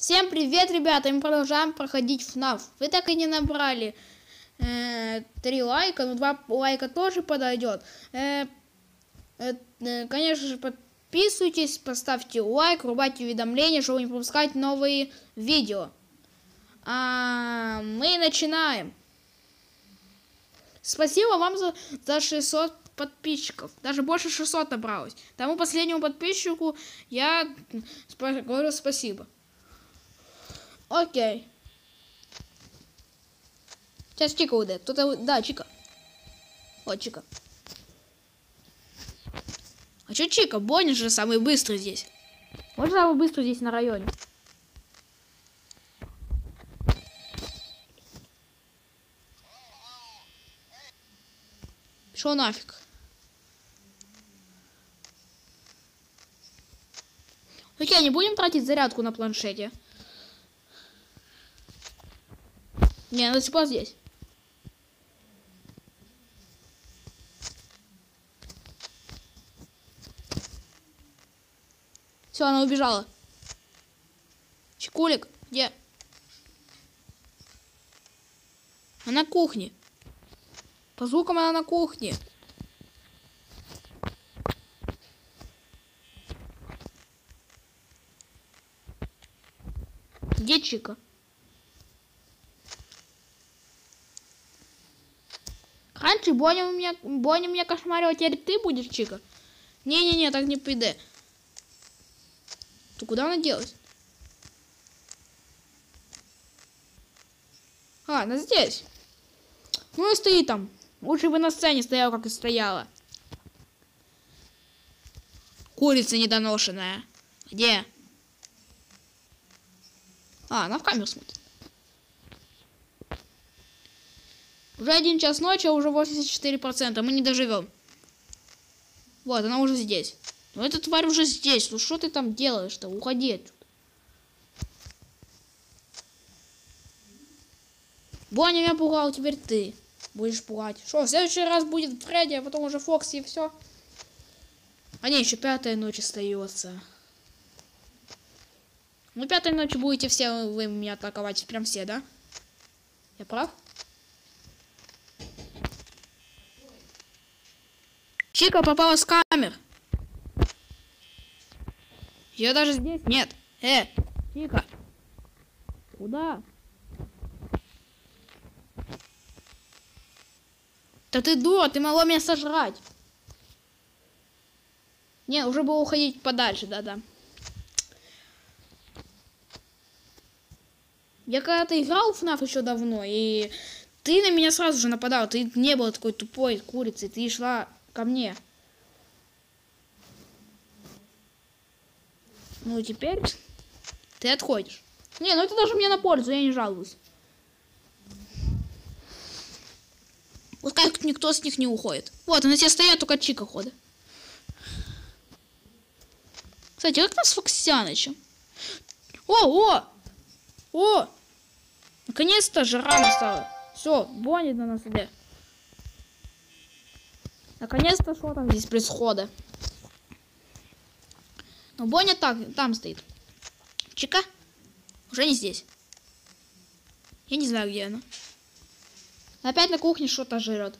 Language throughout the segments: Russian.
Всем привет, ребята! Мы продолжаем проходить FNAF. Вы так и не набрали 3 лайка, но 2 лайка тоже подойдет. Конечно же, подписывайтесь, поставьте лайк, врубайте уведомления, чтобы не пропускать новые видео. А мы начинаем. Спасибо вам за 600 подписчиков. Даже больше 600 набралось. Тому последнему подписчику я говорю спасибо. Окей. Сейчас Чика уйдет. Кто-то... Да, Чика. Вот Чика. А что Чика? Бонни же самый быстрый здесь. Вот самый быстрый здесь на районе. Шо нафиг? Окей, не будем тратить зарядку на планшете. Не, она типа здесь. Все, она убежала. Чекулик, где? Она на кухне. По звукам она на кухне. Где Чика? Раньше Бонни меня кошмарила, теперь ты будешь, Чика? Не-не-не, так не пойдет. Ты куда она делась? А, она здесь. Ну и стоит там. Лучше бы на сцене стояла, как и стояла. Курица недоношенная. Где? А, она в камеру смотрит. Уже 1 час ночи, а уже 84%. Мы не доживем. Вот, она уже здесь. Ну, эта тварь уже здесь. Ну, что ты там делаешь-то? Уходи отсюда. Бонни меня пугал, теперь ты будешь пугать. Что, в следующий раз будет Фредди, а потом уже Фокси и все. А не, еще 5-я ночь остается. Ну, 5-й ночи будете все вы меня атаковать. Прям все, да? Я прав? Чика попала с камер. Ее даже здесь нет. Чика. Куда? Да ты дура, ты могла меня сожрать. Не, уже было уходить подальше, да-да. Я когда-то играл в FNAF еще давно, и ты на меня сразу же нападал. Ты не была такой тупой курицей, ты шла ко мне. Ну, теперь ты отходишь. Не, ну это даже мне на пользу, я не жалуюсь. Пускай никто с них не уходит. Вот, она все стоят, только Чика ходит. Кстати, как там с Фоксянычем? О! Наконец-то жара настала. Все, Бонни на нас идет. Наконец-то что там здесь происходит? Но Бонни там стоит. Чика? Уже не здесь. Я не знаю, где она. Опять на кухне что-то жрет.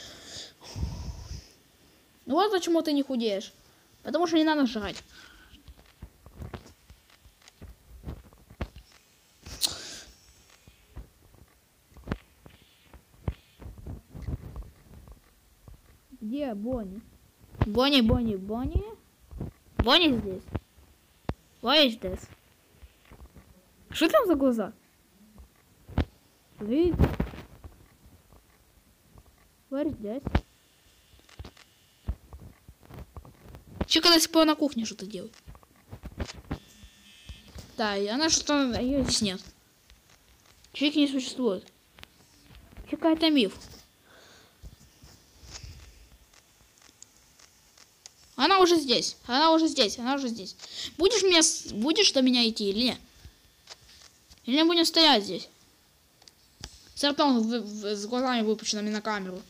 Ну вот почему ты не худеешь. Потому что не надо жрать. Где Бонни? Бонни здесь. Бонни здесь. Что там за глаза? Вы... Тварь здесь. Чика до сих пор на кухне что-то делает. Да, и она что-то... Ее здесь нет. Чики не существует. Чика это миф. Она уже здесь. Будешь до меня идти или нет? Или мы будем стоять здесь? С ртом с глазами выпущенными на камеру.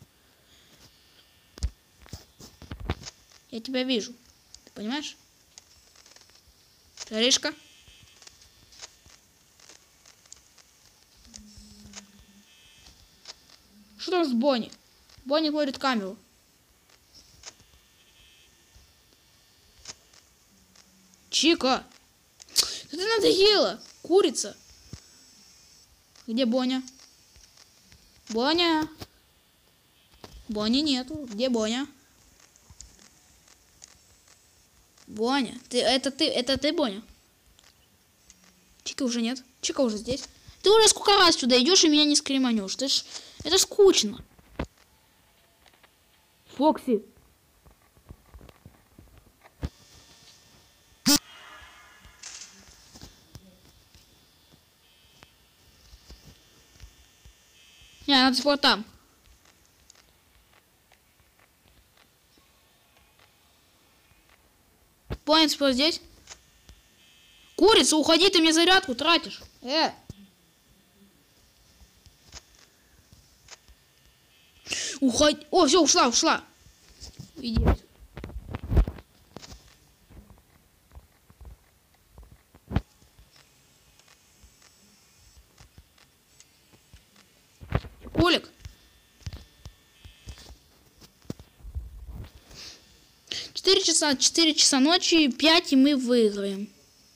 Я тебя вижу. Ты понимаешь? Жаришка? с Бонни. Бонни говорит камеру. Чика. Ты надоела. Курица. Где Боня? Боня. Бони нету. Где Боня? Боня. Это ты, Боня? Чика уже нет. Чика уже здесь. Ты уже сколько раз сюда идешь и меня не скриманешь. Это скучно. Фокси. Не, она до сих пор там. Боня, ты здесь? Курица, уходи, ты мне зарядку тратишь. Уходи. О, все, ушла. Иди. Колик. 4 часа ночи, 5, и мы выиграем.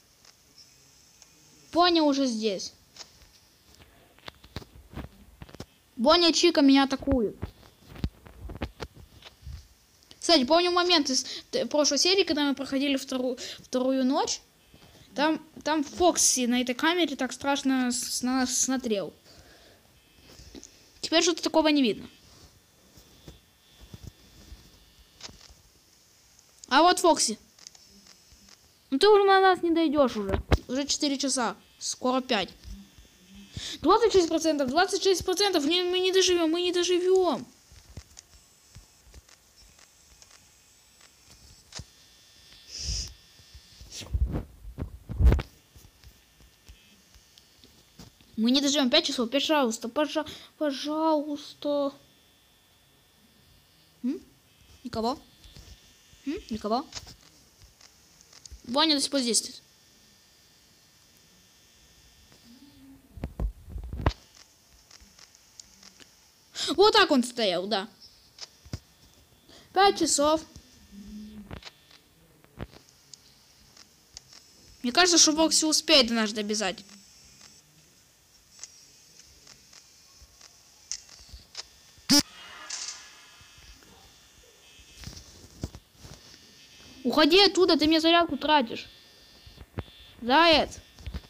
Боня уже здесь. Боня и Чика меня атакуют. Кстати, помню момент из прошлой серии, когда мы проходили вторую ночь. Там Фокси на этой камере так страшно на нас смотрел. Теперь что-то такого не видно. А вот Фокси. Ну ты уже на нас не дойдешь уже. Уже 4 часа. Скоро 5. 26%. 26%. Мы не доживем. Мы не доживем 5 часов. Пожалуйста. Пожалуйста. Никого? Никого? Боня до сих пор здесь. Вот так он стоял, да. 5 часов. Мне кажется, что Фокси успеет до нас добежать. Уходи оттуда, ты мне зарядку тратишь. Заяц.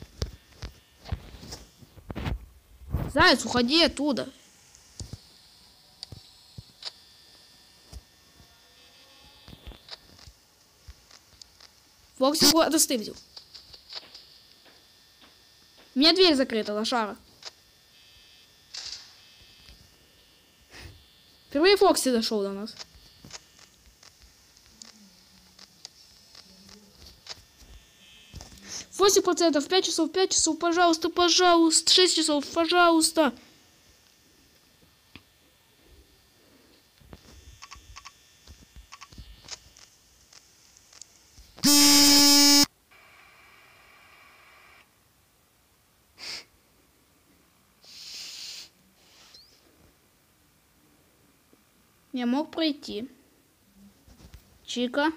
Заяц, уходи оттуда. Фокси куда-то стыбзил. У меня дверь закрыта, лошара. Впервые Фокси дошел до нас. Восемь процентов, 5 часов, пожалуйста, 6 часов, пожалуйста. Я мог пройти. Чика.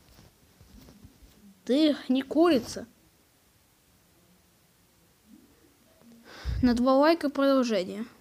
Ты не курица. На 2 лайка продолжение.